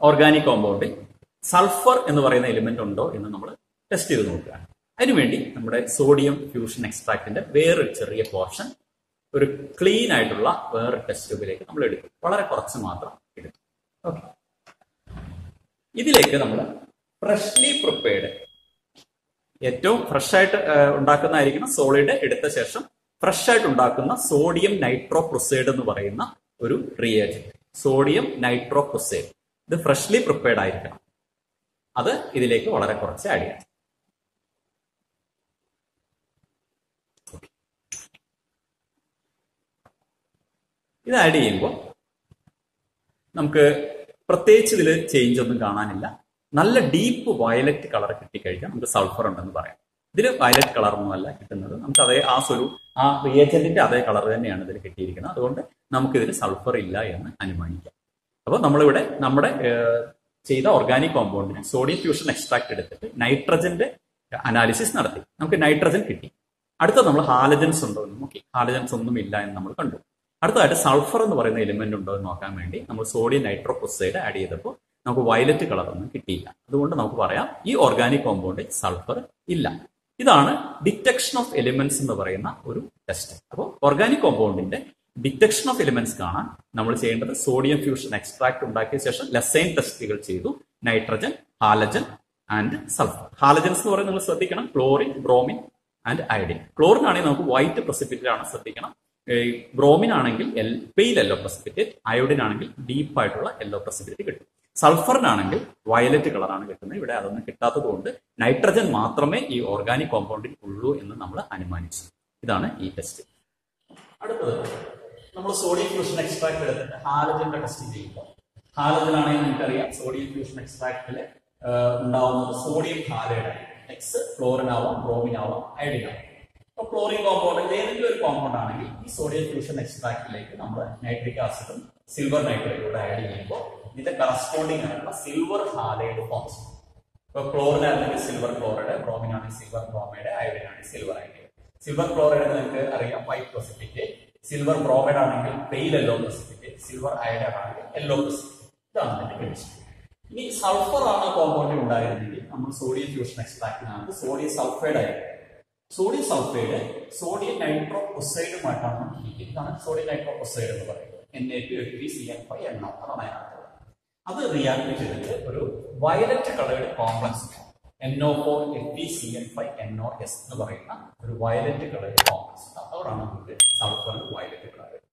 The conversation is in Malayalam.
ഓർഗാനിക് കോമ്പൗണ്ടിൽ സൾഫർ എന്ന് പറയുന്ന എലിമെന്റ് ഉണ്ടോ എന്ന് നമ്മൾ ടെസ്റ്റ് ചെയ്ത് നോക്കുകയാണ്. അതിനുവേണ്ടി നമ്മുടെ സോഡിയം ഫ്യൂഷൻ എക്സ്ട്രാക്റ്റിന്റെ വേറൊരു ചെറിയ പോർഷൻ ഒരു ക്ലീൻ ആയിട്ടുള്ള വേറെ ടെസ്റ്റ് ട്യൂബിലേക്ക് നമ്മൾ എടുക്കും. വളരെ കുറച്ച് മാത്രം എടുക്കും. ഓക്കെ, ഇതിലേക്ക് നമ്മൾ ഫ്രഷ്ലി പ്രിപ്പയർഡ്, ഏറ്റവും ഫ്രഷ് ആയിട്ട് ഉണ്ടാക്കുന്നതായിരിക്കണം സോളിഡ്, എടുത്ത ശേഷം ഫ്രഷ് ആയിട്ട് ഉണ്ടാക്കുന്ന സോഡിയം നൈട്രോപ്രൊസൈഡ് എന്ന് പറയുന്ന ഒരു റിയേജന്റ്. സോഡിയം നൈട്രോപ്രൊസൈഡ് ഇത് ഫ്രഷ്ലി പ്രിപ്പയർഡ് ആയിരിക്കണം. അത് ഇതിലേക്ക് വളരെ കുറച്ച് ആഡ് ചെയ്യാം. ഇത് ആഡ് ചെയ്യുമ്പോൾ നമുക്ക് പ്രത്യേകിച്ച് ഇതിൽ ചേഞ്ച് ഒന്നും കാണാനില്ല. നല്ല ഡീപ്പ് വയലറ്റ് കളർ കിട്ടിക്കഴിഞ്ഞാൽ നമുക്ക് സൾഫർ ഉണ്ടെന്ന് പറയാം. ഇതിൽ വയലറ്റ് കളർ ഒന്നുമല്ല കിട്ടുന്നത്, നമുക്ക് അതേ ആ റിയേജന്റിന്റെ അതേ കളർ തന്നെയാണ് ഇതിൽ കിട്ടിയിരിക്കുന്നത്. അതുകൊണ്ട് നമുക്കിതിൽ സൾഫർ ഇല്ല എന്ന് അനുമാനിക്കാം. അപ്പോൾ നമ്മളിവിടെ നമ്മുടെ ചെയ്ത ഓർഗാനിക് കോമ്പൗണ്ടിന് സോഡിയം ഫ്യൂഷൻ എക്സ്ട്രാക്ട് എടുത്തിട്ട് നൈട്രജന്റെ അനാലിസിസ് നടത്തി. നമുക്ക് നൈട്രജൻ കിട്ടി. അടുത്തത് നമ്മൾ ഹാലജൻസ് ഉണ്ടോ എന്ന് നോക്കി. ഹാലജൻസ് ഒന്നും ഇല്ല എന്ന് നമ്മൾ കണ്ടു. അടുത്തതായിട്ട് സൾഫർ എന്ന് പറയുന്ന എലിമെന്റ് ഉണ്ടോ എന്ന് നോക്കാൻ വേണ്ടി നമ്മൾ സോഡിയം നൈട്രോപ്രൊസൈഡ് ആഡ് ചെയ്തപ്പോൾ നമുക്ക് വയലറ്റ് കളർ ഒന്നും കിട്ടിയില്ല. അതുകൊണ്ട് നമുക്ക് പറയാം ഈ ഓർഗാനിക് കോമ്പൗണ്ടിൽ സൾഫർ ഇല്ല. ഇതാണ് ഡിറ്റക്ഷൻ ഓഫ് എലിമെന്റ്സ് എന്ന് പറയുന്ന ഒരു ടെസ്റ്റ്. അപ്പോൾ ഓർഗാനിക് കോമ്പൗണ്ടിന്റെ ഡിറ്റക്ഷൻ ഓഫ് എലിമെന്റ്സ് കാണാൻ നമ്മൾ ചെയ്യേണ്ടത് സോഡിയം ഫ്യൂഷൻ എക്സ്ട്രാക്ട് ഉണ്ടാക്കിയ ശേഷം ലസൈൻ ടെസ്റ്റുകൾ ചെയ്തു. Nitrogen, halogen and sulphur. Halogens എന്ന് പറയുന്നത് നിങ്ങൾ ശ്രദ്ധിക്കണം, chlorine, bromine and iodine. Chlorine ആണെങ്കിൽ നമുക്ക് വൈറ്റ് പ്രസിപ്പിറ്റേറ്റ് ആണ്, ശ്രദ്ധിക്കണം. ബ്രോമിൻ ആണെങ്കിൽ പെയിൽ യെല്ലോ പ്രസിപ്പിറ്റേറ്റ്, അയോഡിൻ ആണെങ്കിൽ ഡീപ്പ് ആയിട്ടുള്ള യെല്ലോ പ്രസിപ്പിറ്റേറ്റ് കിട്ടും. സൾഫറിനാണെങ്കിൽ വയലറ്റ് കളറാണ് കിട്ടുന്നത്. ഇവിടെ അതൊന്നും കിട്ടാത്തത് കൊണ്ട് നൈട്രജൻ മാത്രമേ ഈ ഓർഗാനിക് കോമ്പൗണ്ടിൽ ഉള്ളൂ എന്ന് നമ്മൾ അനുമാനിച്ചു. ഇതാണ് ഈ ടെസ്റ്റ്. അടുത്തത് നമ്മൾ സോഡിയം ഫ്യൂഷൻ എക്സ്ട്രാക്ട് എടുത്തിട്ട് ഹാലജന്റെ ടെസ്റ്റ് ചെയ്യുമ്പോൾ, ഹാലജൻ ആണെങ്കിൽ നമുക്കറിയാം സോഡിയം ഫ്യൂഷൻ എക്സ്ട്രാക്റ്റിൽ ഉണ്ടാവുന്നത് സോഡിയം ഹാലൈഡ് ആണ്. എക്സ് ഫ്ലോറിൻ ആവാം, ബ്രോമിൻ ആവാം, അയഡിൻ ആവാം. അപ്പോൾ ക്ലോറിൻ കോമ്പൗണ്ടിൽ ഏതെങ്കിലും ഒരു കോമ്പൗണ്ട് ആണെങ്കിൽ ഈ സോഡിയം ഫ്യൂഷൻ എക്സ്ട്രാക്റ്റിലേക്ക് നമ്മൾ നൈട്രിക് ആസിഡും സിൽവർ നൈട്രേറ്റും ആഡ് ചെയ്യുമ്പോൾ ഇതിന്റെ കറസ്പോണ്ടിങ് ആയിട്ടുള്ള സിൽവർ ഹാലൈഡ് ഫോംസ്. ഇപ്പൊ ക്ലോറിൻ ആണെങ്കിൽ സിൽവർ ക്ലോറൈഡ്, ബ്രോമിൻ ആണെങ്കിൽ സിൽവർ ബ്രോമൈഡ്, അയഡിൻ ആണെങ്കിൽ സിൽവർ അയഡിൻ. സിൽവർ ക്ലോറൈഡ് നിങ്ങൾക്ക് അറിയാം വൈറ്റ് പ്രസിപ്പിറ്റേറ്റ്, സിൽവർ ബ്രോമൈഡ് ആണെങ്കിൽ pale yellow precipitate, silver iodine ആണെങ്കിൽ യെല്ലോ പ്രസിപ്പിറ്റേറ്റ്. ഇതാണ് ഇതിന്റെ കെമിസ്ട്രി. ഇനി സൾഫർ ആണ് കോമ്പൗണ്ടിൽ ഉണ്ടായിരുന്നെങ്കിൽ നമ്മൾ സോഡിയം ഫ്യൂഷൻ എക്സ്ട്രാക്റ്റിനകത്ത് സോഡിയം സൾഫൈഡ് ആയിരിക്കും. സോഡിയം സൾഫൈഡ് സോഡിയം നൈട്രോപ്രൊസൈഡുമായിട്ടാണ് ഇരിക്കുന്നത്. ഇതാണ് സോഡിയം നൈട്രോപ്രൊസൈഡ് എന്ന് പറയുന്നത്. Na2H3CN5NO അതാണ് അതിനകത്ത്. അത് റിയാക്ട് ചെയ്തിട്ട് ഒരു വയലറ്റ് കളേർഡ് കോംപ്ലക്സ് NO4FeCN5NOS എന്ന് പറയുന്ന ഒരു വയലറ്റ് കളേർഡ് കോംപ്ലക്സ്. അതോടാണ് നമുക്ക് സൾഫർ വയലറ്റ് കളർ.